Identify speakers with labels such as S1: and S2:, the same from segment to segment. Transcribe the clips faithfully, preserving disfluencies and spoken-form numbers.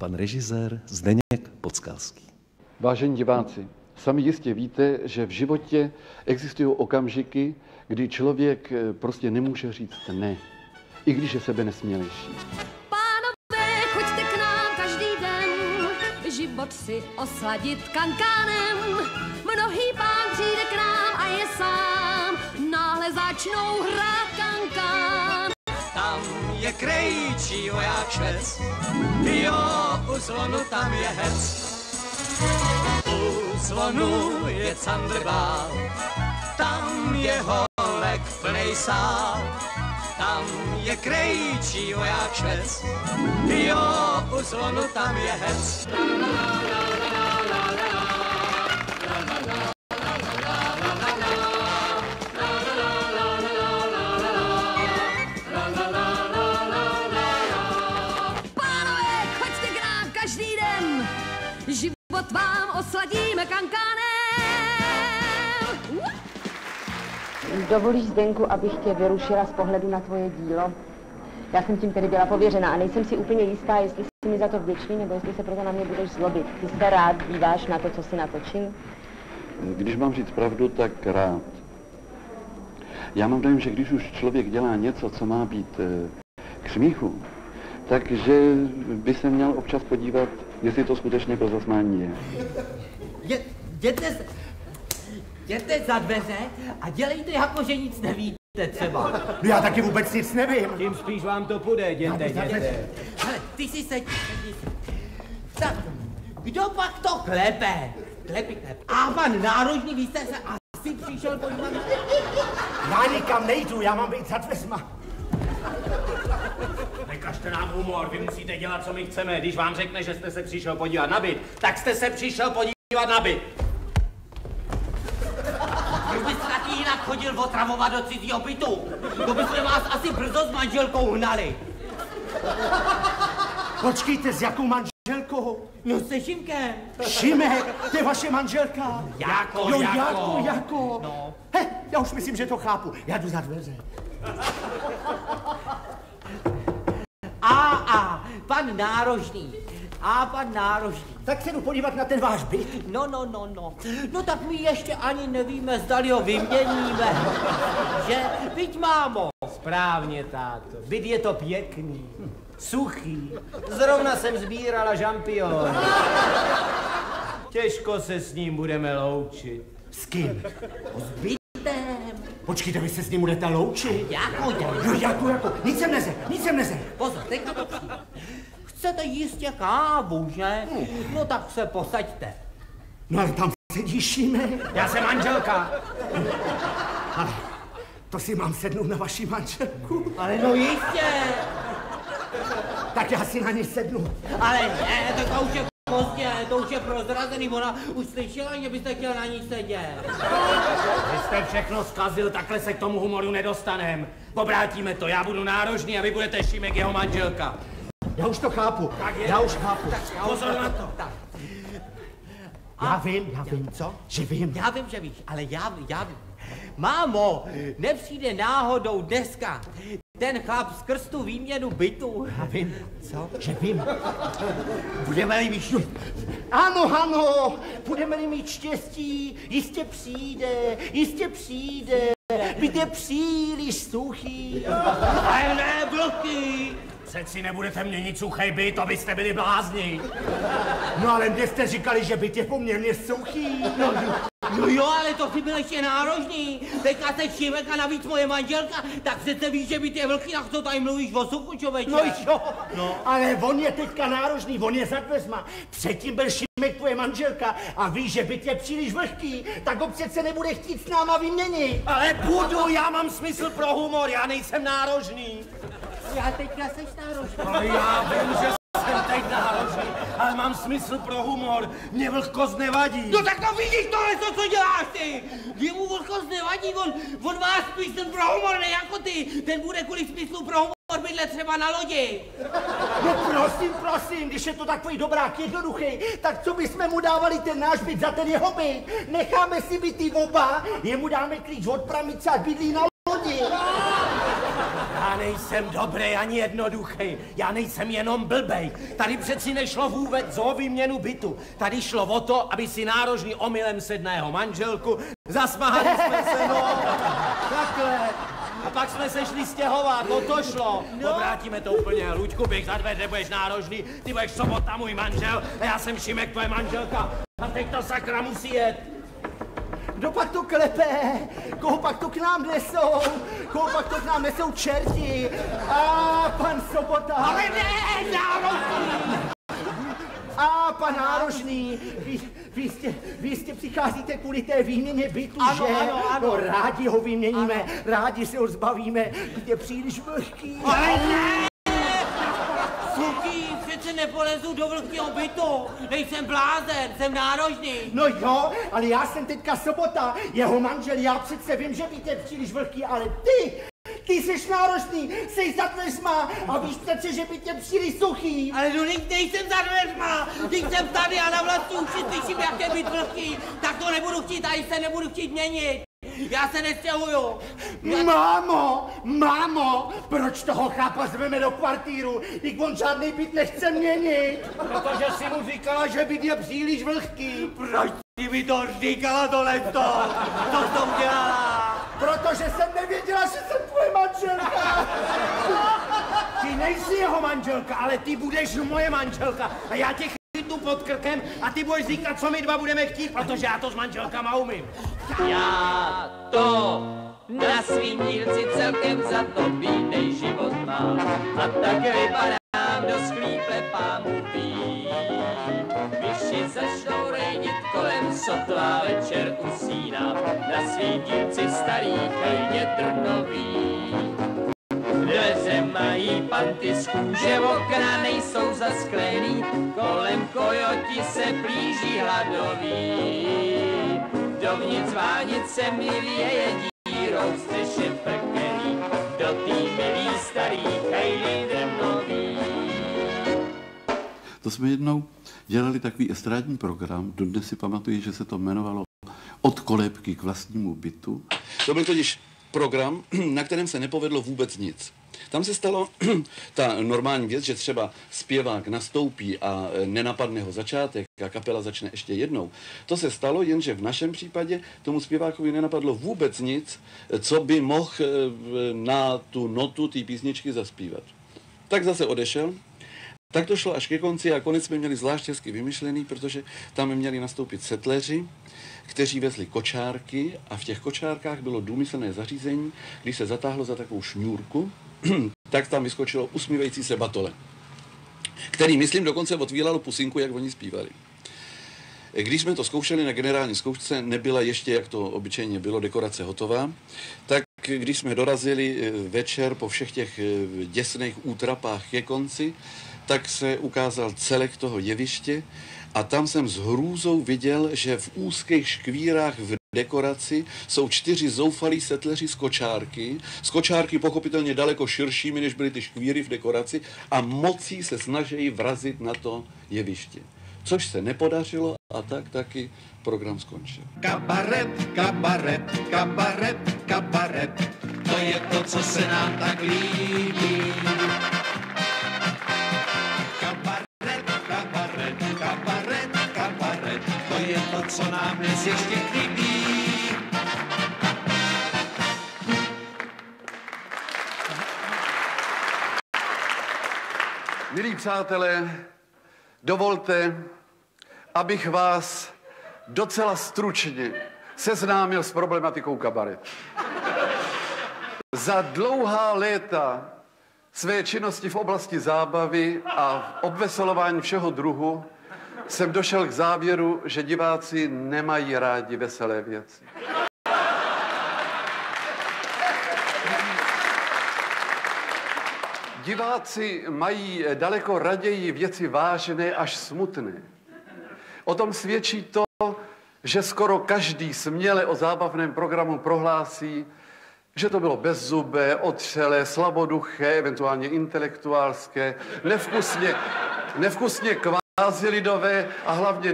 S1: pan režisér Zdeněk Podskalský.
S2: Vážení diváci, sami jistě víte, že v životě existují okamžiky, kdy člověk prostě nemůže říct ne, i když je sebe nesmělejší.
S3: Pánové, choďte k nám každý den, život si osladit kankánem. Mnohý pán přijde k nám a je sám, náhle začnou hrát kankán.
S4: Tam je krejčí voják švec, jo, u zvonu tam je hec. U zvonu je Candrbál, tam je holek plnej sál. Tam je krejčí voják švec, jo, u zvonu tam je hec.
S3: Život vám osladíme kankánem.
S5: Dovolíš, Zdenku, abych tě vyrušila z pohledu na tvoje dílo? Já jsem tím tedy byla pověřena a nejsem si úplně jistá, jestli jsi mi za to vděčný, nebo jestli se proto na mě budeš zlobit. Ty se rád díváš na to, co jsi natočil?
S2: Když mám říct pravdu, tak rád. Já mám dojem, že když už člověk dělá něco, co má být k smíchu, takže by se měl občas podívat, jestli to skutečně pro zasmání je.
S6: Je, jděte, jděte za dveře a dělejte jako, že nic nevíte třeba.
S7: No já taky vůbec nic nevím.
S8: Tím spíš vám to půjde, jděte, jděte.
S6: Ale ty si se... Tak, kdo pak to klepe? Klepy, klep. A pan národní, vy jste se asi přišel podívat.
S7: Já nikam nejdu, já mám být za dveřma.
S8: Nekažte nám humor, vy musíte dělat, co my chceme. Když vám řekne, že jste se přišel podívat na byt, tak jste se přišel podívat na byt.
S6: Už byste taky jinak chodil otravovat do cizího bytu. To byste vás asi brzo s manželkou hnali.
S7: Počkejte, s jakou manželkou?
S6: No se Šimkem.
S7: Šimek, to je vaše manželka.
S6: Jako,
S7: jo,
S6: jako.
S7: jako, jako.
S6: No.
S7: He, já už myslím, že to chápu. Já jdu za dveře.
S6: A, a, pan nárožný. A, pan nárožný.
S7: Tak se jdu podívat na ten váš byt.
S6: No, no, no, no. No tak my ještě ani nevíme, zdali ho vyměníme. Že, byť mámo.
S8: Správně, táto. Byt je to pěkný. Suchý. Zrovna jsem sbírala žampion. Těžko se s ním budeme loučit.
S7: S kým?
S6: S bytem.
S7: Počkejte, vy se s ním budete loučit?
S6: Jako, jako.
S7: No jako, jako. Nic sem neze, nic sem neze.
S6: Pozor, teď to přijde. Chcete jistě kávu, že? No tak se posaďte.
S7: No ale tam sedí Šimek.
S8: Já jsem manželka.
S7: Ale to si mám sednout na vaši manželku.
S6: Ale no jistě.
S7: Tak já si na ní sednu.
S6: Ale ne, to, to už je pozdě, to už je prozrazený, ona už slyšela, že byste chtěl na ní sedět.
S8: Vy jste všechno zkazil, takhle se k tomu humoru nedostanem. Obrátíme to, já budu nárožný a vy budete Šimek, jeho manželka.
S7: Já už to chápu,
S8: Tak je.
S7: já už chápu.
S6: Tak,
S8: Pozor na to.
S6: Tak.
S7: Já vím, já vím, co? Že vím.
S6: Já vím, že víš, ale já, já vím. Mámo, nepřijde náhodou dneska ten chlap skrz tu výměnu bytu.
S7: Já vím.
S6: Co?
S7: Že vím.
S6: Budeme-li mít...
S7: Ano, ano, budeme-li mít štěstí, jistě přijde, jistě přijde. Byt je příliš suchý.
S8: Ale ne, vlky! Přeci nebudete měnit suchý byt, to byste byli blázni.
S7: No ale mě jste říkali, že byt je poměrně suchý.
S6: No, no jo, ale to si byl ještě nárožný. Teďka se Šimek a navíc moje manželka, tak přece víš, že byt je vlky, tak co tady mluvíš o suchu, člověče?
S7: No jo, no. Ale on je teďka nárožný, on je za dveřma. Předtím byl Šimek tvoje manželka a víš, že byt je příliš vlhký, tak ho přece nebude chtít s náma vyměnit.
S8: Ale budu, já mám smysl pro humor, já nejsem nárožný.
S6: Já teďka seš nárožný.
S8: Ale já vím, že jsem teď nárožný, ale mám smysl pro humor, mě vlhkost nevadí.
S6: No tak to vidíš tohle, to, co děláš ty! Jemu vlhkost nevadí, on, on má spíš ten pro humor, ne jako ty. Ten bude kvůli smyslu pro humor bydlet třeba na lodi.
S7: No prosím, prosím, když je to takový dobrák jednoduchý, tak co bychom mu dávali ten náš byt za ten jeho byt? Necháme si byty oba, jemu dáme klíč od pramice a bydlí na lodi.
S8: Já nejsem dobrý ani jednoduchý, já nejsem jenom blbej. Tady přeci nešlo vůbec o výměnu bytu. Tady šlo o to, aby si nárožný omylem sedl na jeho manželku, zasmáhali jsme se, no, takhle. A pak jsme se šli stěhovat, o to šlo. No. Obrátíme to úplně, Luďku, běž za dveře, budeš nárožný, ty budeš Sobota můj manžel a já jsem Šimek, tvoje manželka. A teď to sakra musí jet.
S7: Kdo pak to klepe? Koho pak to k nám nesou? Koho pak to k nám nesou čerti? A pan Sobota.
S6: Ale ne, nárožný!
S7: A pan nárožný, vy, vy, jste, vy jste přicházíte kvůli té výměně bytu,
S6: ano,
S7: že?
S6: Ano, ano.
S7: No rádi ho vyměníme, ano. Rádi se ho zbavíme, je příliš vlhký.
S6: Ale ne! Suky, přece nepolezu do vlhkého bytu, nejsem blázen, jsem nárožný.
S7: No jo, ale já jsem teďka Sobota, jeho manžel, já přece vím, že víte příliš vlhký, ale ty, ty jsi nárožný, jsi za dveřma a víš přece, že by tě příliš suchý.
S6: Ale no nejsem za dveřma, když jsem tady a na vlastní uši slyším, jak je být vlhký, tak to nebudu chtít a se nebudu chtít měnit. Já se nestěhuju. Já...
S7: Mámo, mámo, proč toho chlapa zveme do kvartíru, když on žádný byt nechce měnit? Protože si mu říkala, že byt je příliš vlhký.
S6: Proč jsi mi to říkala tohleto? Co jsi to udělala?
S7: Protože jsem nevěděla, že jsem tvoje manželka. Ty nejsi jeho manželka, ale ty budeš moje manželka a já tě chytnu pod krkem a ty budeš říkat, co my dva budeme chtít, protože já to s manželkama umím.
S4: Já to na svým dílci celkem za to bídnej život mám a tak vypadám do sklíple pámu ví. Vyši začnou rejnit kolem, sotva večer usínám na svým dílci starý chejně trnový. Dveře mají panty z kůže, okna nejsou zasklený, kolem kojoti se plíží hladoví. Dovnitř vánice mi věje dírou střeše prkený, do tý milý starý chejly drnový.
S2: To jsme jednou dělali takový estrádní program, dodnes si pamatuju, že se to jmenovalo Od kolébky k vlastnímu bytu. To byl totiž program, na kterém se nepovedlo vůbec nic. Tam se stalo ta normální věc, že třeba zpěvák nastoupí a nenapadne ho začátek a kapela začne ještě jednou. To se stalo, jenže v našem případě tomu zpěvákovi nenapadlo vůbec nic, co by mohl na tu notu té písničky zaspívat. Tak zase odešel. Tak to šlo až ke konci a konec jsme měli zvlášť hezky vymyšlený, protože tam měli nastoupit setleři, kteří vezli kočárky a v těch kočárkách bylo důmyslné zařízení, když se zatáhlo za takovou šňůrku, tak tam vyskočilo usmívající se batole, který, myslím, dokonce otvíralo pusinku, jak oni zpívali. Když jsme to zkoušeli na generální zkoušce, nebyla ještě, jak to obyčejně bylo, dekorace hotová, tak když jsme dorazili večer po všech těch děsných útrapách ke konci, tak se ukázal celek toho jeviště a tam jsem s hrůzou viděl, že v úzkých škvírách v dekoraci jsou čtyři zoufalí setleři z kočárky, z kočárky pochopitelně daleko širšími, než byly ty škvíry v dekoraci a mocí se snaží vrazit na to jeviště. Což se nepodařilo a tak taky program skončil.
S9: Kabaret, kabaret, kabaret, kabaret, to je to, co se nám tak líbí. Kabaret, kabaret, kabaret, kabaret, to je to, co nám dnes ještě chybí.
S2: Milí přátelé, dovolte, abych vás docela stručně seznámil s problematikou kabaret. Za dlouhá léta své činnosti v oblasti zábavy a obveselování všeho druhu jsem došel k závěru, že diváci nemají rádi veselé věci. Diváci mají daleko raději věci vážné až smutné. O tom svědčí to, že skoro každý směle o zábavném programu prohlásí, že to bylo bezzubé, otřelé, slaboduché, eventuálně intelektuálské, nevkusně, nevkusně kvázilidové a hlavně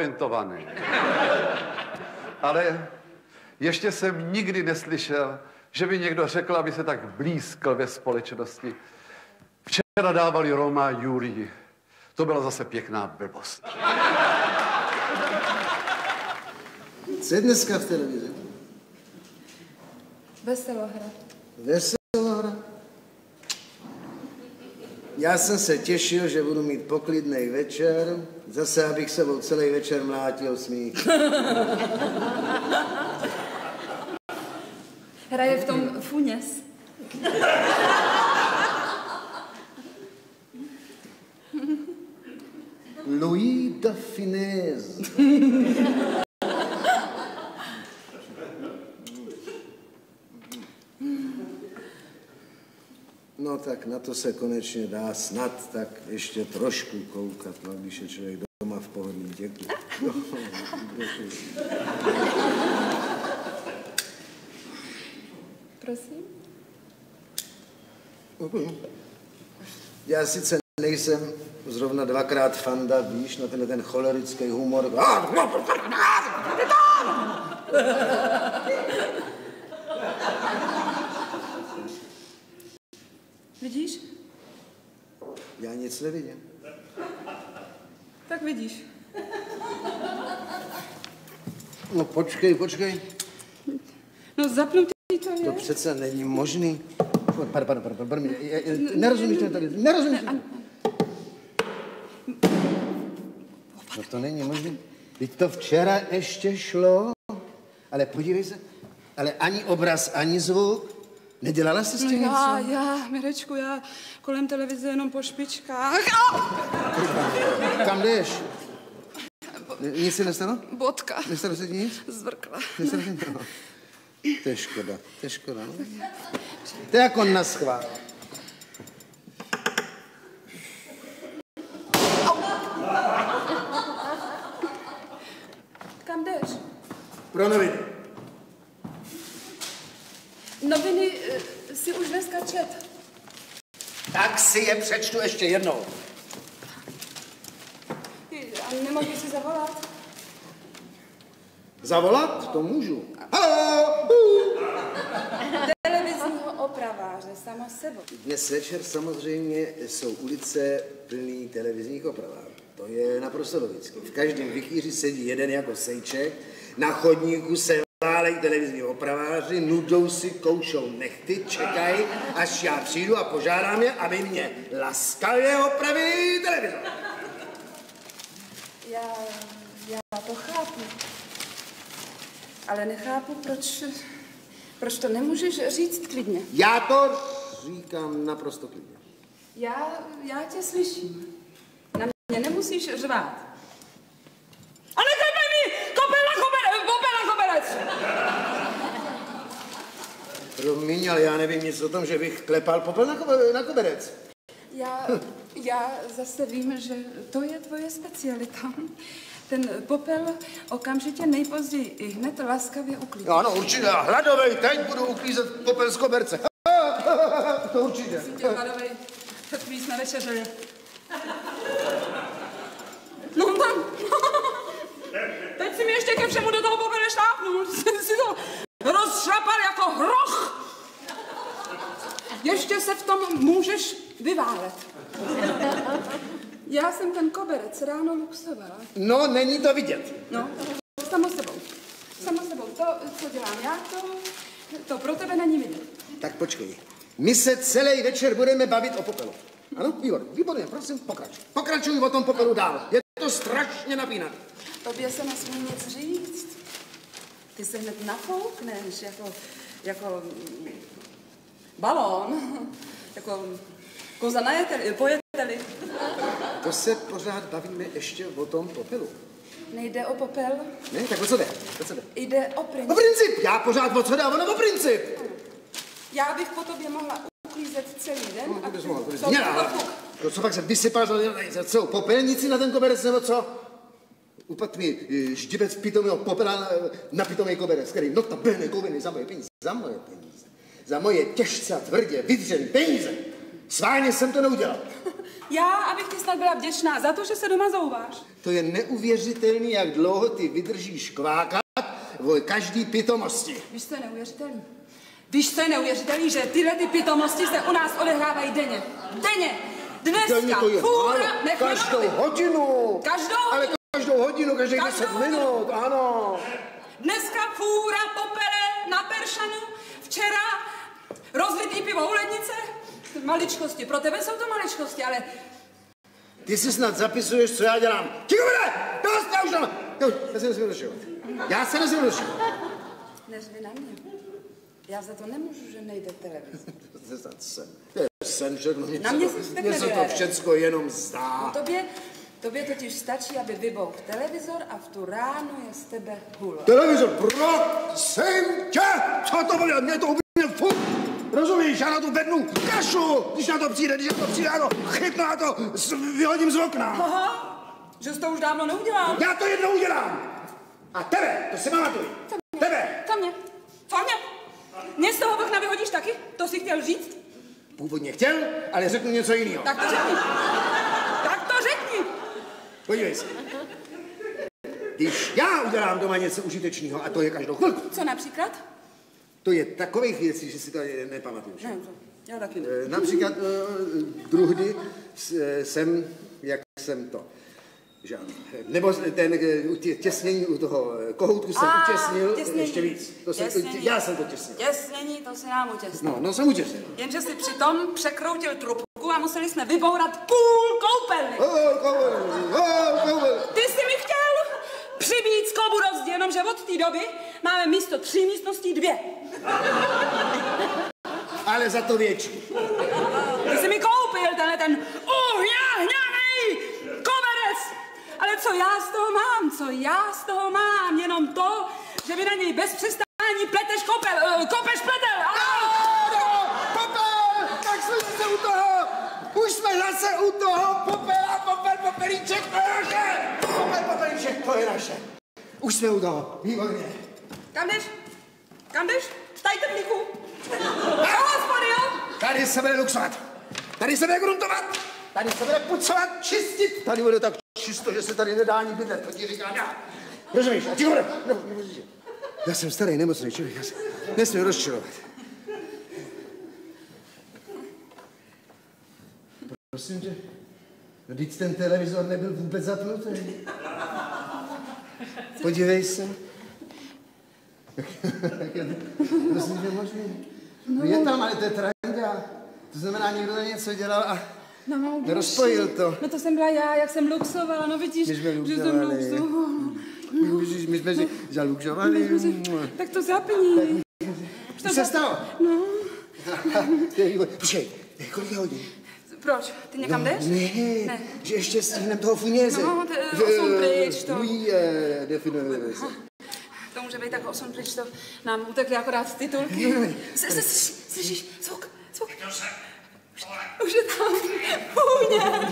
S2: nedovypoentované. Ale ještě jsem nikdy neslyšel,
S10: že by někdo řekl, aby se tak blízkl ve společnosti. Včera dávali Roma Julii. To byla zase pěkná blbost.
S11: Co je dneska v televizi?
S12: Veselohra.
S11: Veselohra? Já jsem se těšil, že budu mít poklidný večer, zase abych sebou celý večer mlátil smích.
S12: Hraje v tom Funes.
S11: Louis de Funès. No tak na to se konečně dá snad tak ještě trošku koukat, no, když je člověk doma v pohodlí. Děkuji.
S12: Prosím?
S11: Já sice nejsem zrovna dvakrát fanda, víš, na tenhle ten cholerický humor.
S12: Vidíš?
S11: Já nic nevidím.
S12: Tak vidíš.
S11: No počkej, počkej.
S12: No zapnutý to je.
S11: To přece není možný. Pardon, pardon, pardon, pardon. Nerozumíš to tady, nerozumíš to. No to není možný. Teď to včera ještě šlo, ale podívej se, ale ani obraz, ani zvuk. Nedělala jsi s tím
S12: no já,
S11: něco?
S12: já, Mirečku, já kolem televize jenom po špičkách.
S11: Kam jdeš? Nic si nestalo?
S12: Bodka.
S11: Nestalo se ti nic?
S12: Zvrkla.
S11: Nestalo se nic? To je škoda, to je škoda, no. To je jako naschvál.
S12: Kam jdeš?
S11: Pro noviny.
S12: Noviny uh, si už dneska čet.
S11: Tak si je přečtu ještě jednou.
S12: A nemohl si zavolat?
S11: Zavolat? To můžu. Haló!
S12: Televizního opraváře, samo sebou.
S11: Dnes večer samozřejmě jsou ulice plný televizních opravářů. To je naprosto logické. V každém vikýři sedí jeden jako sejček, na chodníku se válejí televizní opraváři, nudou si, koušou nechty, čekají, až já přijdu a požádám je, aby mě laskavě opravili televizor.
S12: Já, já to chápu. Ale nechápu, proč, proč to nemůžeš říct klidně.
S11: Já to říkám naprosto klidně.
S12: Já, já tě slyším. Na mě nemusíš řvát. A neklepej mi! Kopel na koberec! Kopel na koberec!
S11: Promiň, ale já nevím nic o tom, že bych klepal popel na, kobe, na koberec.
S12: Já, já zase vím, že to je tvoje specialita. Ten popel okamžitě nejpozději i hned laskavě uklízí.
S11: Ano, určitě. Hladovej, teď budu uklízet popel z koberce. To určitě.
S12: Jsem tě hladovej. Takový jsme večeřili. No tam. Teď si mi ještě ke všemu do toho popele štápnul. Jsem si to rozšrapal jako hroch. Ještě se v tom můžeš vyválet. Já jsem ten koberec ráno luxovala.
S11: No, není to vidět.
S12: No, samo sebou. Samo sebou. To, co dělám já, to, to pro tebe není vidět.
S11: Tak počkej. My se celý večer budeme bavit o popelu. Ano? Výborně, výborně, prosím, pokračuj. Pokračuj o tom popelu dál. Je to strašně napínavé.
S12: Tobě se nesmí nic říct. Ty se hned nafoukneš jako, jako balón. Jako koza na jeteli, po jeteli.
S11: To se pořád bavíme ještě o tom popelu.
S12: Nejde o popel.
S11: Ne, tak o co jde? O co jde?
S12: Jde o princip.
S11: O princip! Já pořád o co dám, ono o princip!
S12: Já bych po tobě mohla uklízet celý den.
S11: No,
S12: a
S11: bys mohla, bys
S12: to
S11: měla. To co pak se vysypal za celou popelnici na ten koberec, nebo co? Upad mi ždibec pitomého popela na, na pitomý koberec, který notabene kouviny za moje peníze. Za moje peníze. Za moje těžce a tvrdě vydřený peníze. Sváně jsem to neudělal.
S12: Já, abych ti snad byla vděčná za to, že se doma zouváš.
S11: To je neuvěřitelný, jak dlouho ty vydržíš kvákat o každý pitomosti.
S12: Víš, co je neuvěřitelný? Víš, co je neuvěřitelný, že tyhle ty pitomosti se u nás odehrávají denně. Denně. Dneska.
S11: To je
S12: Fůra.
S11: Každou hodinu.
S12: Každou
S11: Ale
S12: hodinu.
S11: každou hodinu, každých deset minut, ano.
S12: Dneska fůra, popele, na peršanu. Včera rozlitý pivo u lednice. Maličkosti. Pro tebe jsou to maličkosti, ale...
S11: Ty si snad zapisuješ, co já dělám. Ticho bude! Dost, já už mám. Já se nesmím došovat. Já se nesmím došovat.
S12: Neřvi na mě. Já za to nemůžu, že nejde televize.
S11: To je snad sen. To je sen, všechno.
S12: Na mě se tak
S11: Mně se to všecko jenom zdá.
S12: No tobě, tobě totiž stačí, aby vybouk televizor a v tu ránu je z tebe hůl.
S11: Televizor, prosím tě! Co to bude? Mě to úplně furt. Rozumíš, já na to vednu kašu, když na to přijde, když na to přijde, já to chytnu a to vyhodím z okna.
S12: Aha, že jsi to už dávno neudělal.
S11: Já to jednou udělám. A tebe, to si pamatuj. Tebe.
S12: Co mě? Co mě? Mě z toho okna vyhodíš taky? To jsi chtěl říct?
S11: Původně chtěl, ale řeknu něco jiného.
S12: Tak to řekni. Tak to řekni.
S11: Podívej se. Když já udělám doma něco užitečného, a to je každou chvilku.
S12: Co například?
S11: To je takových věcí, že si to nepamatuju.
S12: Ne, to já taky ne.
S11: Například uh, druhdy jsem, jak jsem to, že ano. Nebo ten tě, těsnění u toho kohoutku jsem
S12: A,
S11: utěsnil
S12: těsnění.
S11: ještě víc. To jsem,
S12: Těsnění.
S11: já jsem to těsnil.
S12: Těsnění, to si nám utěsnil.
S11: No, no jsem utěsnil.
S12: Jenže si přitom překroutil trubku a museli jsme vybourat půl koupelny.
S11: Oh, koupelny, oh, koupelny.
S12: Ty jsi mi chtěl přibít sklobu rozdíl, jenomže od té doby máme místo tří místností dvě.
S11: Ale za to větší.
S12: Ty jsi mi koupil tenhle ten uhňahňaný koberec. Ale co já z toho mám, co já z toho mám, jenom to, že vy na něj bez přestání pleteš kopel, uh, kopeš pletel.
S11: Ano, popel, tak jsme zase u toho. Už jsme zase u toho. Popel, popel, popelíček, to je naše. Popel, popelíček, to je naše. Už jsme u toho, výborně.
S12: Kam jdeš? Kam jdeš? Tady trhlíku. Hospody, jo?
S11: Tady se bude luxovat. Tady se bude gruntovat. Tady se bude pucovat, čistit. Tady bude tak čisto, že se tady nedá ani bydlet. To ti říkám já. Rozumíš? A ti bude. Já jsem starý, nemocný člověk. Já se nesmím rozčilovat. Prosím tě, vždyť ten televizor nebyl vůbec zapnutý. Podívej se. Prosím tě, možný. No, je tam, ale to je trenda. To znamená, někdo na něco dělal a
S12: no,
S11: nerozpojil to.
S12: No to jsem byla já, jak jsem luxovala, no vidíš,
S11: že jsem
S12: luxovala.
S11: Ježiš, my jsme si zaluxovali.
S12: Tak to zapni.
S11: Co se stalo?
S12: No.
S11: Počkej, kolik je hodin?
S12: Proč? Ty někam jdeš?
S11: Ne,
S12: ne,
S11: že ještě stihnem toho funěze.
S12: No, osm pryč to.
S11: Můj definuje se.
S12: To může být tak osm pryč, to nám utekly akorát titulky. Slyšíš, zvuk, zvuk. Už je tam půně.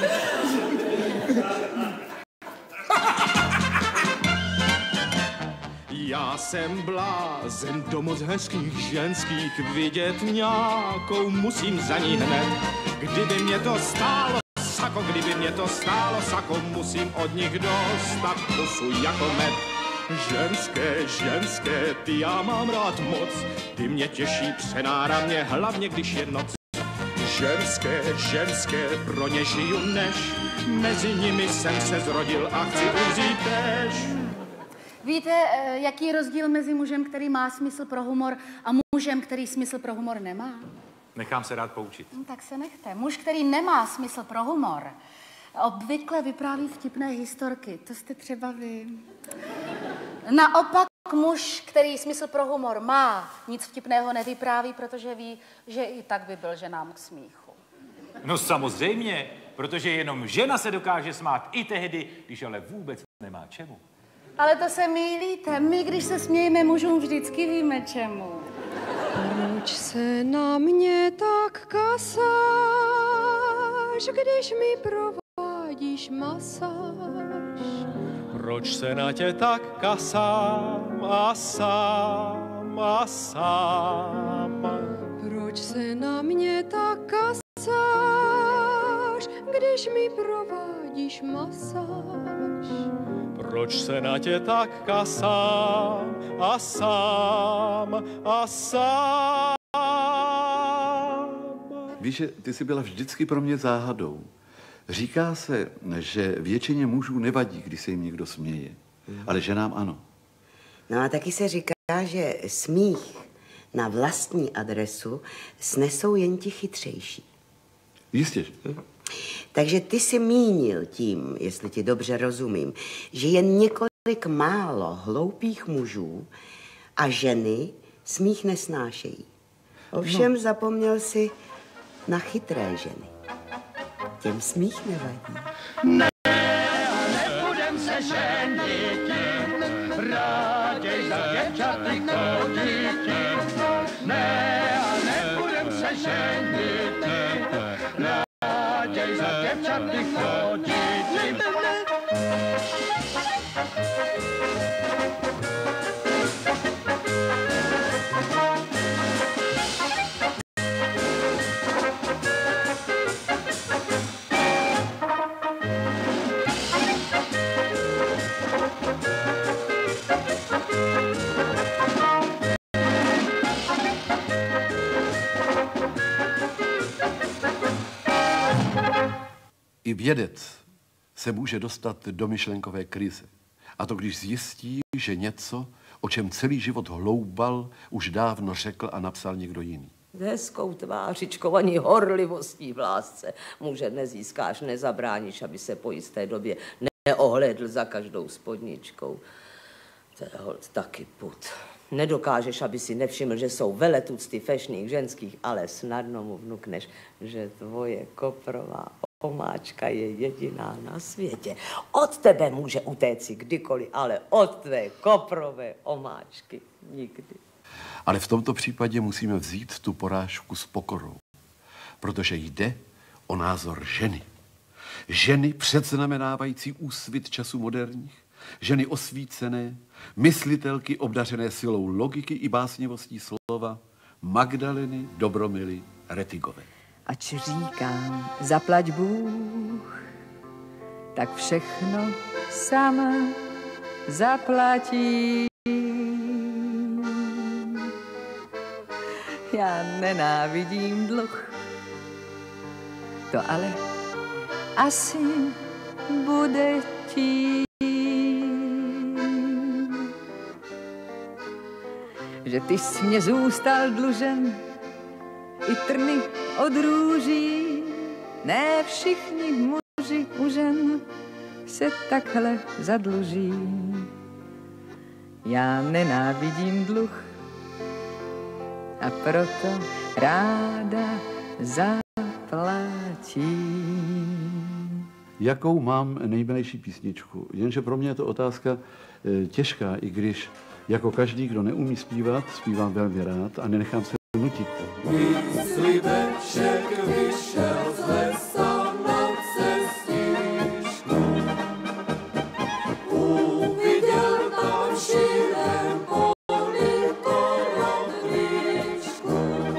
S13: Já jsem blázen do moc hezkých ženských, vidět nějakou musím za ní hned. Kdyby mě to stálo sako, kdyby mě to stálo sako, musím od nich dostat pusu jako med. Ženské, ženské, ty já mám rád moc, ty mě těší, přenára mě, hlavně když je noc. Ženské, ženské, pro ně žiju než, mezi nimi jsem se zrodil a chci uzít tež.
S14: Víte, jaký je rozdíl mezi mužem, který má smysl pro humor, a mužem, který smysl pro humor nemá?
S15: Nechám se rád poučit.
S14: No, tak se nechte. Muž, který nemá smysl pro humor, obvykle vypráví vtipné historky. To jste třeba vy. Naopak muž, který smysl pro humor má, nic vtipného nevypráví, protože ví, že i tak by byl ženám k smíchu.
S15: No samozřejmě, protože jenom žena se dokáže smát i tehdy, když ale vůbec nemá čemu.
S14: Ale to se mýlíte. My, když se smějeme mužům, vždycky víme čemu.
S3: Proč se na mě tak kasáš, když mi provádíš masáž?
S13: Proč se na tě tak kasám a sám a sám?
S3: Proč se na mě tak kasáš, když mi provádíš masáž?
S13: proč se na tě tak kasám a sám a sám.
S2: Víš, že ty jsi byla vždycky pro mě záhadou. Říká se, že většině mužů nevadí, když se jim někdo směje, ale ženám ano.
S16: No a taky se říká, že smích na vlastní adresu snesou jen ti chytřejší.
S2: Jistě.
S16: Takže ty si mínil tím, jestli ti dobře rozumím, že jen několik málo hloupých mužů a ženy smích nesnášejí. Ovšem no. Zapomněl si na chytré ženy. Těm smích nevadí.
S9: Ne, nebudem se ženit, ráděj za děvčaty chodit. Ne, a nebudem se ženit, ráděj za děvčaty chodit.
S2: I vědec se může dostat do myšlenkové krize. A to, když zjistí, že něco, o čem celý život hloubal, už dávno řekl a napsal někdo jiný.
S17: Hezkou tvářičkou ani horlivostí v lásce muže nezískáš, nezabráníš, aby se po jisté době neohlédl za každou spodničkou. To je holt taky put. Nedokážeš, aby si nevšiml, že jsou veletucty fešných ženských, ale snadno mu vnukneš, že tvoje koprová omáčka je jediná na světě. Od tebe může utéci kdykoliv, ale od tvé koprové omáčky nikdy.
S2: Ale v tomto případě musíme vzít tu porážku s pokorou, protože jde o názor ženy. Ženy předznamenávající úsvit času moderních, ženy osvícené, myslitelky obdařené silou logiky i básnivostí slova, Magdaleny Dobromily Retigové.
S18: Ač říkám, zaplať Bůh, tak všechno sama zaplatí. Já nenávidím dluh, to ale asi bude tím, že ty jsi mě zůstal dlužen i trny od růží. Ne všichni muži u žen se takhle zadluží. Já nenávidím dluh a proto ráda zaplatím.
S2: Jakou mám nejmilejší písničku? Jenže pro mě je to otázka e, těžká, i když jako každý, kdo neumí zpívat, zpívám velmi rád a nenechám se nutit.
S9: Mysliveček vyšel z lesa na cestičku, uviděl tam v širém poli korovničku.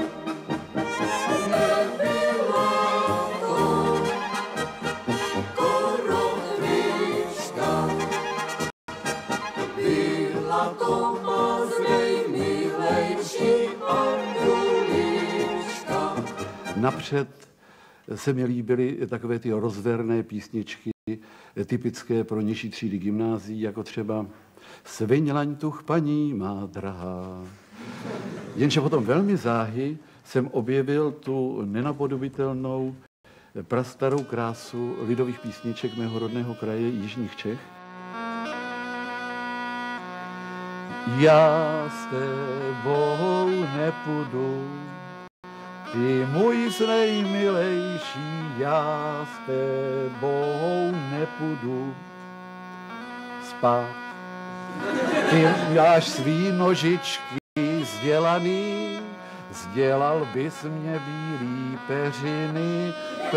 S9: Nebyla to korovnička, byla to má z nejmilejší Andulíčka.
S2: Napřed se mi líbily takové ty rozverné písničky, typické pro nižší třídy gymnázií, jako třeba Sviň laňtuch, paní má drahá. Jenže potom velmi záhy jsem objevil tu nenapodobitelnou prastarou krásu lidových písniček mého rodného kraje Jižních Čech. Já s tebou nepůjdu, ty můj nejmilejší, já s tebou nepůjdu spát. Ty máš svý nožičky zdělaný, zdělal bys mě bílý peřiny,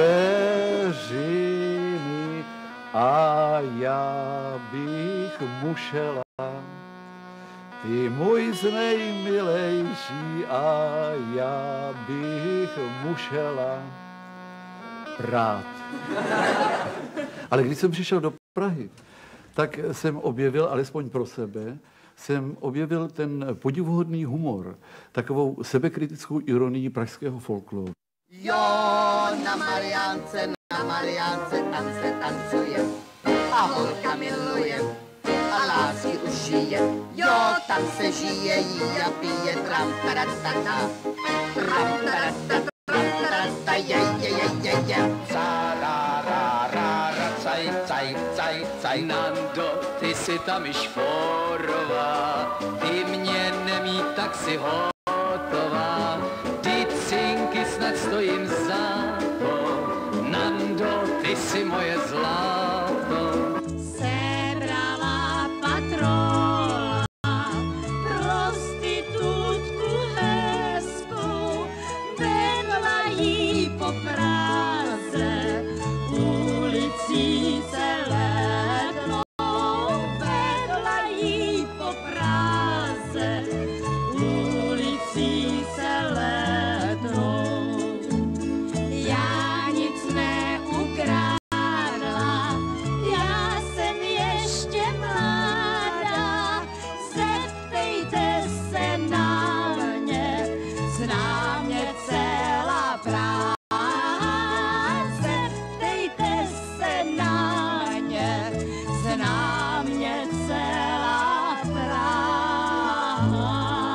S2: peřiny, a já bych mušela. Ty můj nejmilejší, a já bych mušela prát. Ale když jsem přišel do Prahy,
S10: tak jsem objevil, alespoň pro sebe, jsem objevil ten podivuhodný humor, takovou sebekritickou ironii pražského folkloru.
S11: Jo, na Mariánce, na Mariánce tance tancuje a holka miluje a lásky už žije. Jo, tam se žije, jí a pije, tram, taratata, tram, taratata, tram, taratata, je, je, je, je, je.
S4: Ca, ra, ra, ra, ra, caj, caj, caj, caj, Nando, ty si tam i šporová, ty mě nemí, tak si hotová, ty cinky snad stojím za to, Nando, ty si moje zlato.
S3: Sebrala patrola prostitutku hezkou, vedla jí po Praze ulicí Celednou, vedla jí po Praze ulicí Celednou. Já nic neukradla, já jsem ještě mladá, zeptejte se na mě, zná mě celá Praha. Zeptejte se na mě, zná mě celá Praha.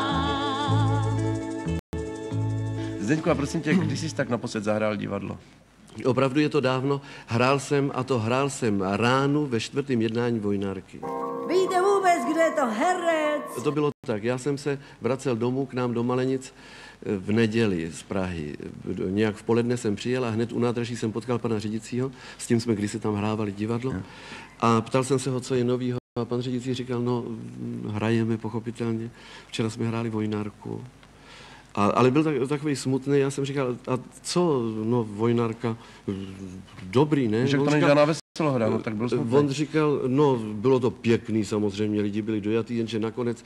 S19: Zdeňku, a prosím tě, když jsi tak naposled zahrál divadlo?
S20: Opravdu je to dávno. Hrál jsem, a to hrál jsem ránu ve čtvrtém jednání Vojnárky.
S17: Víte vůbec, kdo je to herec?
S20: To bylo tak, já jsem se vracel domů k nám do Malenic v neděli z Prahy. Nějak v poledne jsem přijel a hned u nádraží jsem potkal pana řídícího, s tím jsme kdysi tam hrávali divadlo. A ptal jsem se ho, co je novýho. A pan řídící říkal, no, hrajeme pochopitelně. Včera jsme hráli Vojnárku. A, ale byl tak, takový smutný, já jsem říkal, a co, no, Vojnárka, dobrý, ne?
S19: Že to není žádná veselohra, no, tak byl smutný.
S20: On říkal, no, bylo to pěkný samozřejmě, lidi byli dojatý, jenže nakonec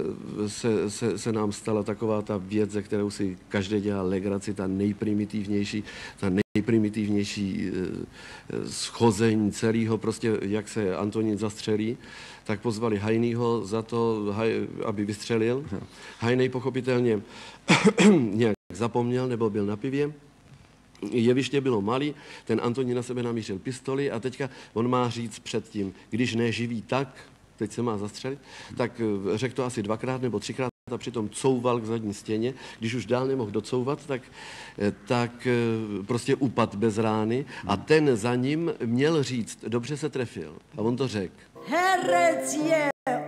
S20: se, se, se nám stala taková ta věc, ze kterou si každý dělá legraci, ta nejprimitivnější, ta nejprimitivnější schozeň celého, prostě jak se Antonín zastřelí, tak pozvali Hajnýho za to, aby vystřelil. Hajnej pochopitelně nějak zapomněl nebo byl na pivě. Jeviště bylo malý, ten Antonín na sebe namířil pistoli a teďka on má říct předtím, když neživí tak, teď se má zastřelit, tak řekl to asi dvakrát nebo třikrát a přitom couval k zadní stěně. Když už dál nemohl docouvat, tak, tak prostě upad bez rány a ten za ním měl říct, dobře se trefil. A on to řekl.
S17: Herec je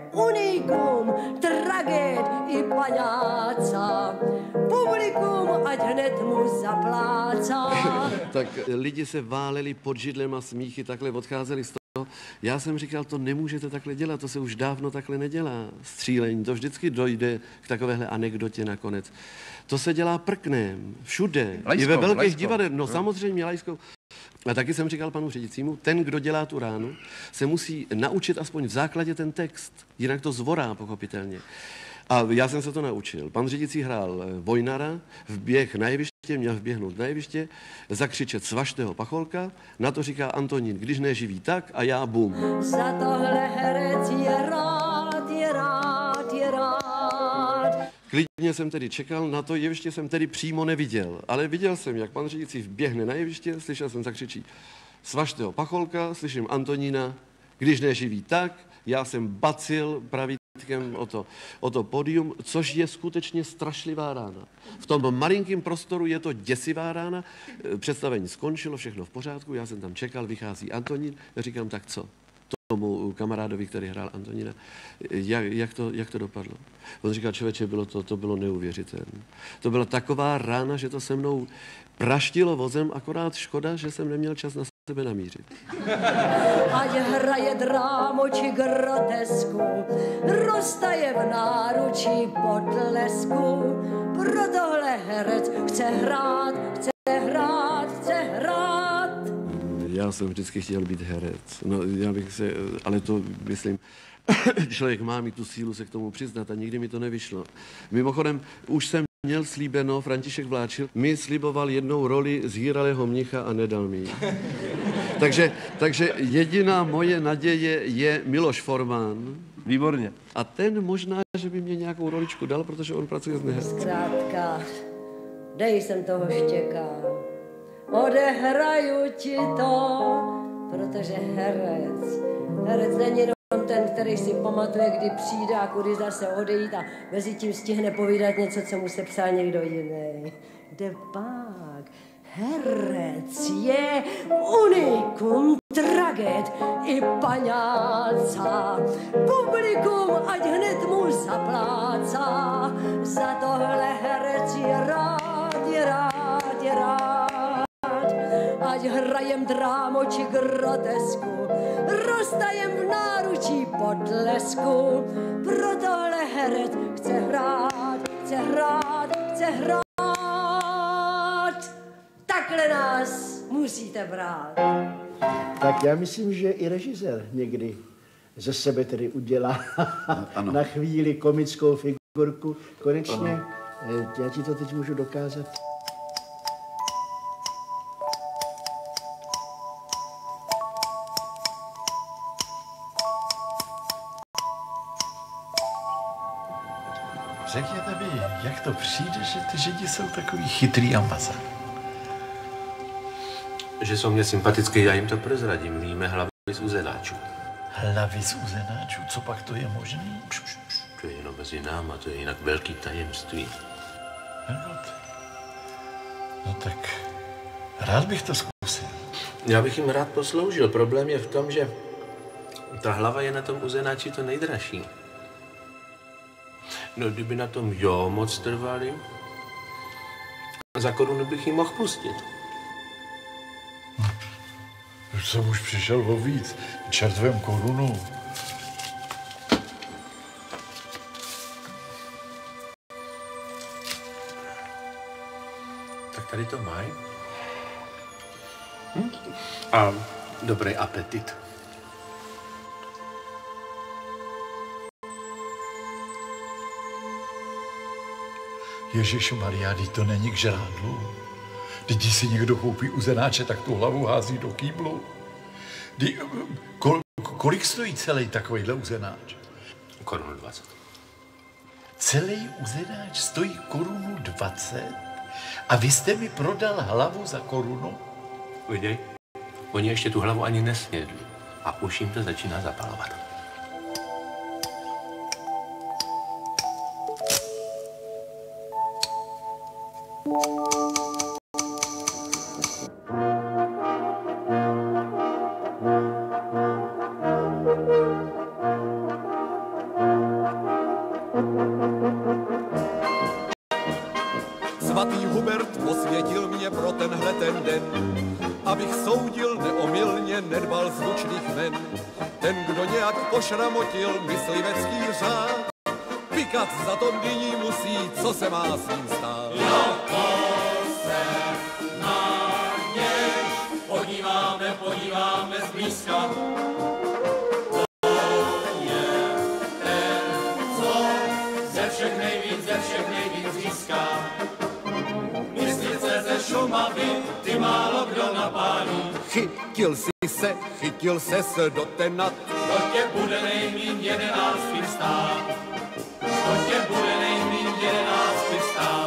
S17: unikum, tragéd i pajáca. Publikum ať hned mu zaplácá.
S20: Tak lidi se váleli pod židlem a smíchy, takhle odcházeli z toho. Já jsem říkal, to nemůžete takhle dělat, to se už dávno takhle nedělá. Střílení, to vždycky dojde k takovéhle anekdotě nakonec. To se dělá prknem, všude, lajskou, i ve velkých divadlech, no samozřejmě lajskou. A taky jsem říkal panu ředicímu, ten, kdo dělá tu ránu, se musí naučit aspoň v základě ten text, jinak to zvorá, pochopitelně. A já jsem se to naučil. Pan řídící hrál Vojnara, vběh na jeviště, měl vběhnout na jeviště, zakřičet svažte ho pacholka, na to říká Antonín, když neživí tak a já bum.
S17: Za tohle herec je rád, je rád, je rád.
S20: Klidně jsem tedy čekal, na to jeviště jsem tedy přímo neviděl, ale viděl jsem, jak pan řídící vběhne na jeviště, slyšel jsem zakřičí svažte ho pacholka, slyším Antonína, když neživí tak, já jsem bacil pravítkem o to, o to pódium, což je skutečně strašlivá rána. V tom malinkém prostoru je to děsivá rána, představení skončilo, všechno v pořádku, já jsem tam čekal, vychází Antonín, já říkám, tak co? Tomu kamarádovi, který hrál Antonína, jak, jak, to, jak to dopadlo. On říkal, člověče, bylo to, to bylo neuvěřitelné. To byla taková rána, že to se mnou praštilo vozem, akorát škoda, že jsem neměl čas na sebe namířit.
S17: Ať hraje drámu či grotesku, roztaje v náručí potlesku. Pro tohle herec chce hrát, chce hrát, chce hrát.
S20: Já jsem vždycky chtěl být herec, no, já bych se, ale to, myslím, člověk má mít tu sílu se k tomu přiznat a nikdy mi to nevyšlo. Mimochodem, už jsem měl slíbeno, František Vláčil mi sliboval jednou roli zhýralého mnicha a nedal mi ji. takže, takže jediná moje naděje je Miloš Forman.
S19: Výborně.
S20: A ten možná, že by mě nějakou roličku dal, protože on pracuje s neherci.
S17: Zkrátka, dej sem toho štěka, odehraju ti to, protože herec, herec není jenom ten, který si pamatuje, kdy přijde a kudy zase odejít a mezi tím stihne povídat něco, co mu se psal někdo jiný. Jde pak. Herec je unikum, traget i paňáca. Publikum ať hned mu zaplácá. Za tohle herec je rád, je rád, je rád. Ať hrajem drámo či grotesku, roztajem v náručí potlesku. Pro tohle herec chce hrát, chce hrát, chce hrát. Takhle nás musíte brát.
S7: Tak já myslím, že i režisér někdy ze sebe tedy udělá
S2: ano.
S7: na chvíli komickou figurku. Konečně, ano. Já ti to teď můžu dokázat.
S21: Řekněte mi, jak to přijde, že ty Židi jsou takový chytrý ambaza?
S22: Že jsou mě sympatický, já jim to prozradím. Víme hlavy z uzenáčů.
S21: Hlavy z uzenáčů? Co pak to je možný?
S22: To je jenom mezi náma, to je jinak velký tajemství.
S21: Hergot. No tak, rád bych to zkusil.
S22: Já bych jim rád posloužil. Problém je v tom, že ta hlava je na tom uzenáči to nejdražší. No, kdyby na tom jo moc trvali, za korunu bych jim mohl pustit.
S21: Už jsem už přišel o víc. Čertvém korunu.
S22: Tak tady to mají. Hm? A dobrý apetit.
S21: Ježišmarja, teď to není k žrádlu. Když si někdo koupí uzenáče, tak tu hlavu hází do kýblu. Kdy, kol, kolik stojí celý takovýhle uzenáč?
S22: Korunu dvacet.
S21: Celý uzenáč stojí korunu dvacet? A vy jste mi prodal hlavu za korunu?
S22: Viděj, oni ještě tu hlavu ani nesnědli. A už jim to začíná zapalovat.
S9: Svatý Hubert posvětil mě pro tenhle ten den, abych soudil neomylně, nedbal zvučných men. Ten, kdo nějak pošramotil myslivecký řád, vykat za to nyní musí, co se má s ním stát.
S4: Jako se na něj podíváme, podíváme zblízka. To je ten, co ze všech nejvíc, ze všech nejvíc získá. Myslice ze Šumavy, ty málo kdo napálí.
S9: Chytil jsi se, chytil se se do tenat.
S4: To tě bude nejmín jedenáctý stát. To tě bude nejmín jedenáctý stát.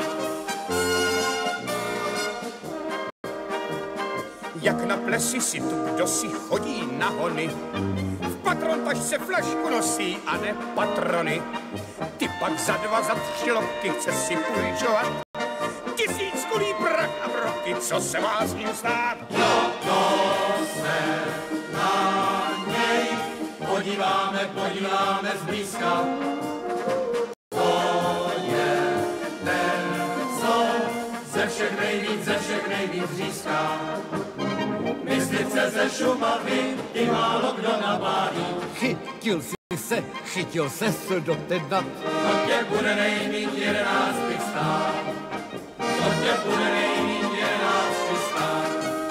S23: Jak na plesi si tu kdo si chodí na hony. V patrontašce flašku nosí a ne patrony. Ty pak za dva, za tři loky chce si půjčovat. Tisíc kulí prach a broky, co se má s ním stát?
S4: Proto se na něj podíváme, podíváme zblízka. To je ten, co ze všech nejvíc, ze všech nejvíc získá. Myslice ze Šumavy, ty málo kdo nabádí.
S9: Chytil jsi se, chytil se se do tenat.
S4: To tě bude nejmín jedenáctý stát. To tě bude nejmín jedenáctý stát.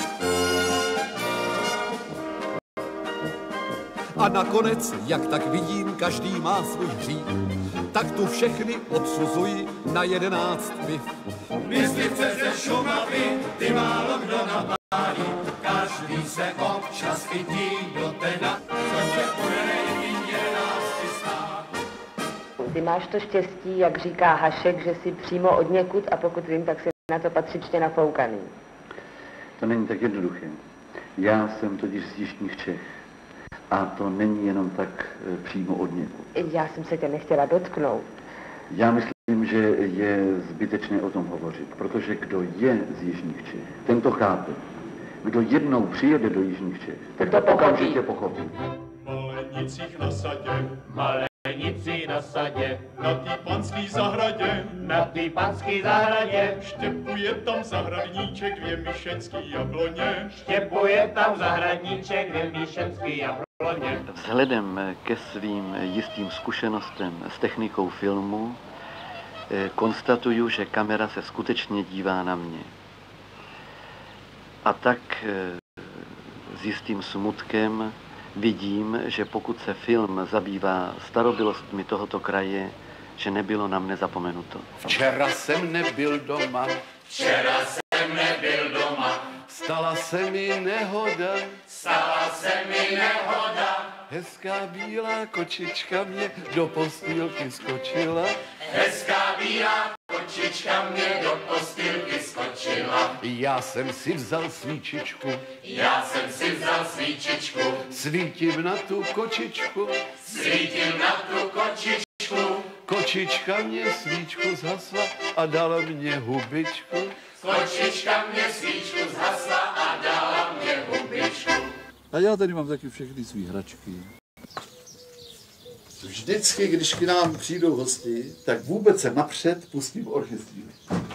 S9: A nakonec, jak tak vidím, každý má svůj hřích, tak tu všechny odsuzuji na jedenáct piv.
S4: Myslivce ze Šumavy, ty málo kdo nabádí.
S9: Každý se občas chytí do teda, což je pojedině jedenácti stát.
S1: Ty máš to štěstí, jak říká Hašek, že jsi přímo od někud a pokud vím, tak jsi na to patřičně nafoukaný.
S2: To není tak jednoduché. Já jsem totiž z jižních Čech. A to není jenom tak e, přímo od někud.
S1: Já jsem se tě nechtěla dotknout.
S2: Já myslím, že je zbytečné o tom hovořit, protože kdo je z jižních Čech, ten to chápe. Kdo jednou přijede do jižních Čech, tak to, to okamžitě pochopí.
S9: Malenicích na sadě, malenici na sadě, na tý panský zahradě, na tý panský zahradě, štěpuje tam zahradníček dvě myšenský jabloně, štěpuje tam zahradníček dvě myšenský jabloně.
S2: Vzhledem ke svým jistým zkušenostem s technikou filmu konstatuju, že kamera se skutečně dívá na mě. A tak s jistým smutkem vidím, že pokud se film zabývá starobylostmi tohoto kraje, že nebylo na mne zapomenuto.
S10: Včera jsem nebyl doma.
S9: Včera jsem nebyl doma.
S10: Stala se mi nehoda.
S9: Stala se mi nehoda.
S10: Hezká bílá kočička mě do postýlky skočila.
S9: Hezká bílá kočička mě do postýlky skočila.
S10: Já jsem si vzal svíčičku.
S9: Já jsem si vzal svíčičku.
S10: Svítím na tu kočičku.
S9: Svítím na tu kočičku.
S10: Kočička mě svíčku zhasla a dala mě hubičku.
S9: Kočička mě svíčku zhasla a dala mě hubičku.
S5: A já tady mám taky všechny svý hračky.
S10: Vždycky, když k nám přijdou hosti, tak vůbec se napřed pustím orchestřínu.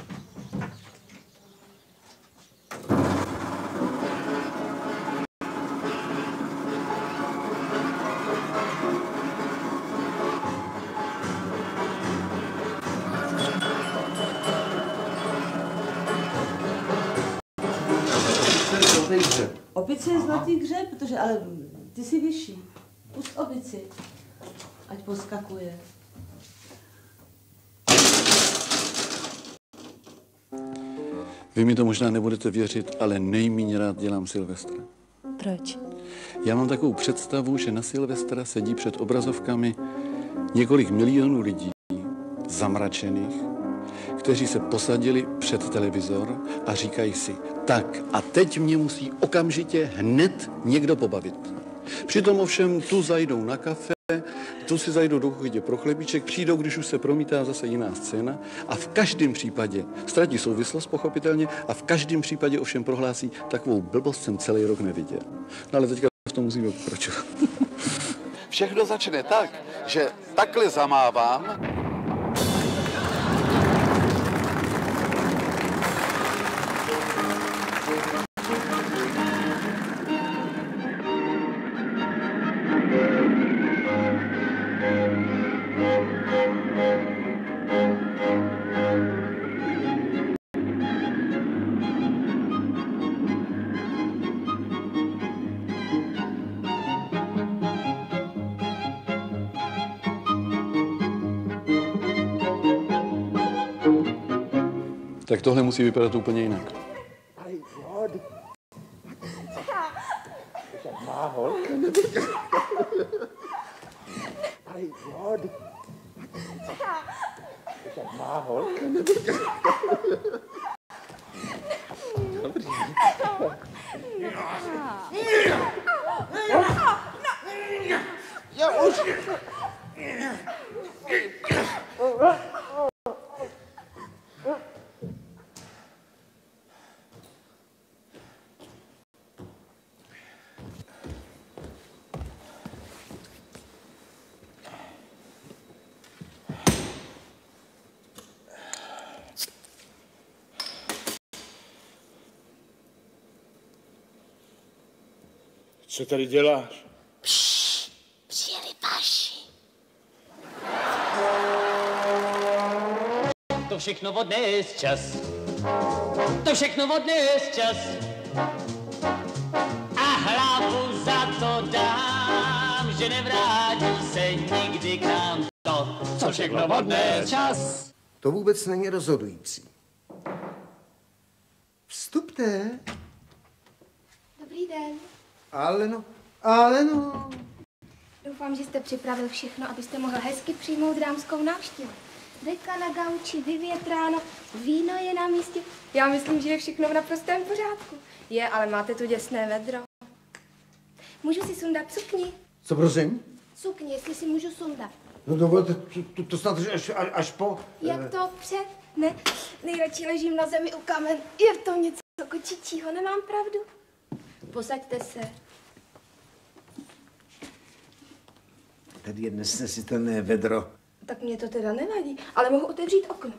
S17: Opice je zlatý hřeb, protože, ale ty jsi vyšší. Pust opici, ať poskakuje.
S2: Vy mi to možná nebudete věřit, ale nejméně rád dělám Silvestra.
S17: Proč?
S2: Já mám takovou představu, že na Silvestra sedí před obrazovkami několik milionů lidí, zamračených, kteří se posadili před televizor a říkají si, tak a teď mě musí okamžitě hned někdo pobavit. Přitom ovšem tu zajdou na kafe, tu si zajdou do kuchyně pro chlebíček, přijdou, když už se promítá zase jiná scéna a v každém případě ztratí souvislost pochopitelně a v každém případě ovšem prohlásí, takovou blbost jsem celý rok neviděl. No ale teďka v tom musíme pokračovat.
S10: Všechno začne tak, že takhle zamávám.
S2: Tak tohle musí vypadat úplně jinak.
S9: Má holka nebo... Má holka nebo... Dobrý. Já už... Co tady děláš?
S8: Pšš, přijeli paši.
S4: To všechno od dnes čas. To všechno od dnes čas. A hlavu za to dám, že nevrátí se nikdy k nám to, co všechno od dnes čas.
S11: To vůbec není rozhodující. Vstupte.
S6: Dobrý den.
S11: Ale no, ale no.
S6: Doufám, že jste připravil všechno, abyste mohl hezky přijmout dámskou návštěvu. Deka na gauči, vyvětráno, víno je na místě. Já myslím, že je všechno v naprostém pořádku. Je, ale máte tu děsné vedro. Můžu si sundat sukni?
S11: Co prosím?
S6: Sukni, jestli si můžu sundat.
S11: No dovolte, to, to, to snad až, až, až po...
S6: Jak to před? Ne, nejradši ležím na zemi u kamen. Je v tom něco kočičího, nemám pravdu? Posaďte se.
S11: Tady je nesnesitelné vedro.
S6: Tak mě to teda nevadí, ale mohu otevřít okno.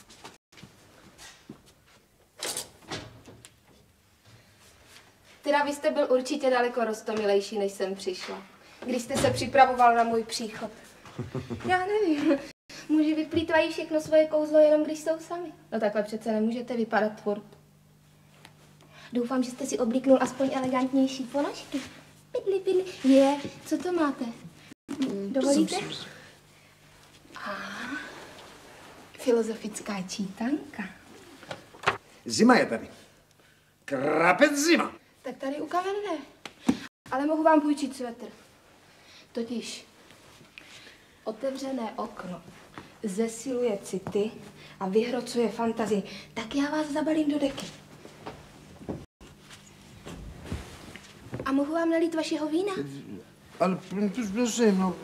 S6: Teda vy jste byl určitě daleko roztomilejší, než jsem přišla. Když jste se připravoval na můj příchod. Já nevím. Muži vyplýtvají všechno svoje kouzlo, jenom když jsou sami. No takhle přece nemůžete vypadat furt. Doufám, že jste si oblíknul aspoň elegantnější ponožky. Pidli, pidli. Je, co to máte? Dovolíte? A filozofická čítanka.
S11: Zima je tady. Krapec zima.
S6: Tak tady u kamen ne. Ale mohu vám půjčit svetr. Totiž otevřené okno zesiluje city a vyhrocuje fantazii. Tak já vás zabalím do deky. A mohu vám nalít vašeho vína?
S11: Ale prosím, no.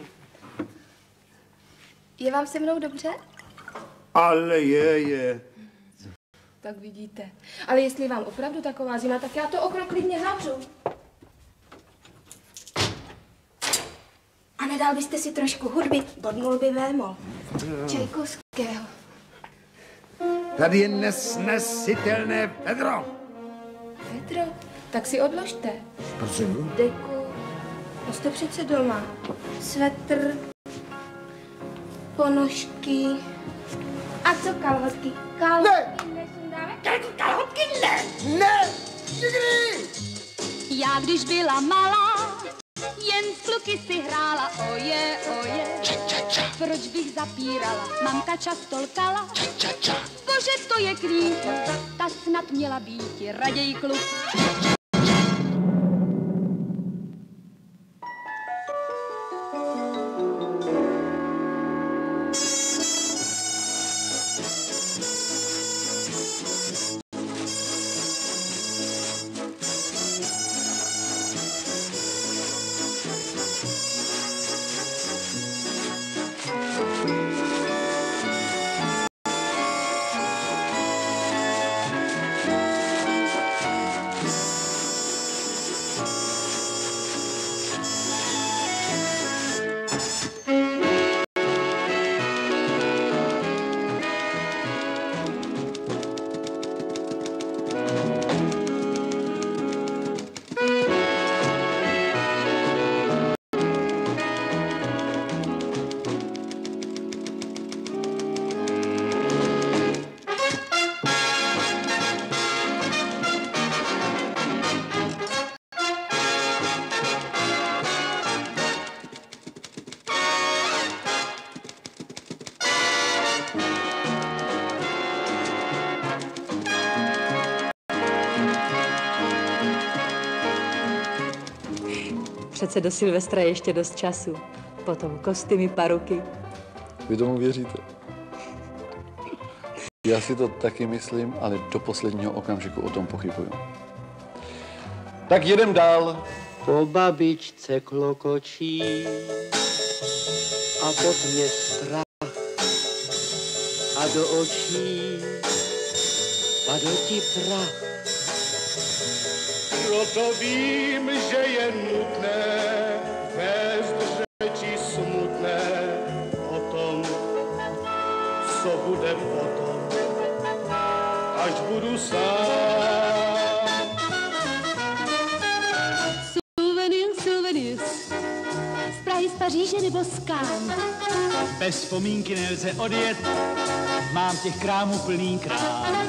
S6: Je vám se mnou dobře?
S11: Ale je, je.
S6: Tak vidíte. Ale jestli je vám opravdu taková zima, tak já to okno klidně zavřu. A nedal byste si trošku hudby, bodnul by vémol. Čajkovského.
S11: Tady je nesnesitelné vedro.
S6: Vedro? Tak si odložte.
S11: Prosím?
S6: Deku. No jste přece doma. Svetr. Ponožky. A co kalhotky? Kalhotky ne. nesundáme? Kalhotky ne!
S11: Ne! Nikdy!
S3: Já když byla malá, jen s kluky si hrála, oje, oje. Ča, ča, ča. Proč bych zapírala? Mamka často lkala. Ča, ča, ča. Bože, to je krýt, ta snad měla být raději kluk.
S18: Přece do Silvestra je ještě dost času. Potom kostýmy, paruky.
S5: Vy tomu věříte? Já si to taky myslím, ale do posledního okamžiku o tom pochybuju. Tak jedem dál.
S12: Po babičce klokočí a pod mě strach a do očí padl ti prach.
S13: Proto vím, že je nutné vést řeči smutné o tom, co bude potom, až budu sám.
S3: Souvenir, souvenir, z Prahy, z Paříže nebo z Cannes.
S15: Bez vzpomínky nelze odjet, mám těch krámů plný krám.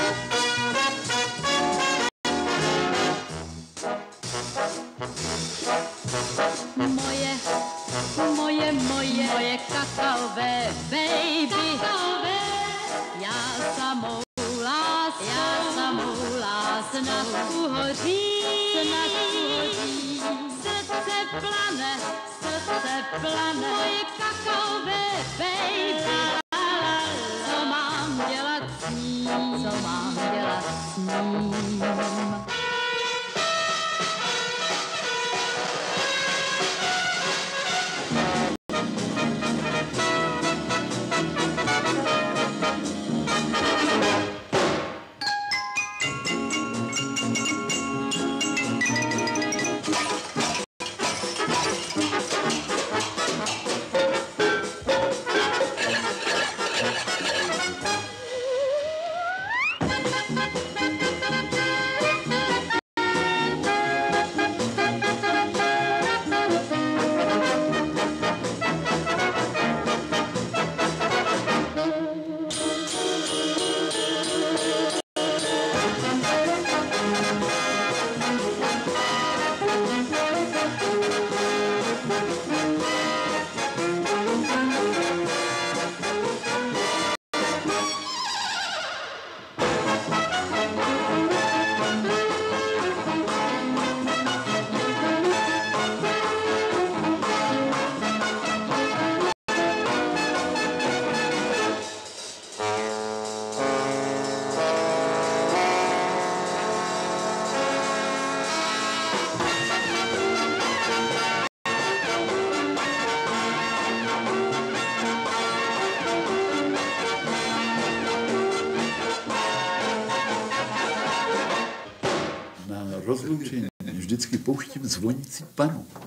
S3: Moje, moje, moje, moje kakaové baby, kakaové. Já samou láskou, já samou láskou uhořím. snahu hodí. Srdce plane, srdce plane, moje kakaové baby. Co mám dělat s ním, co mám dělat s ním.
S21: Rozloučení vždycky pouštím zvonící panu.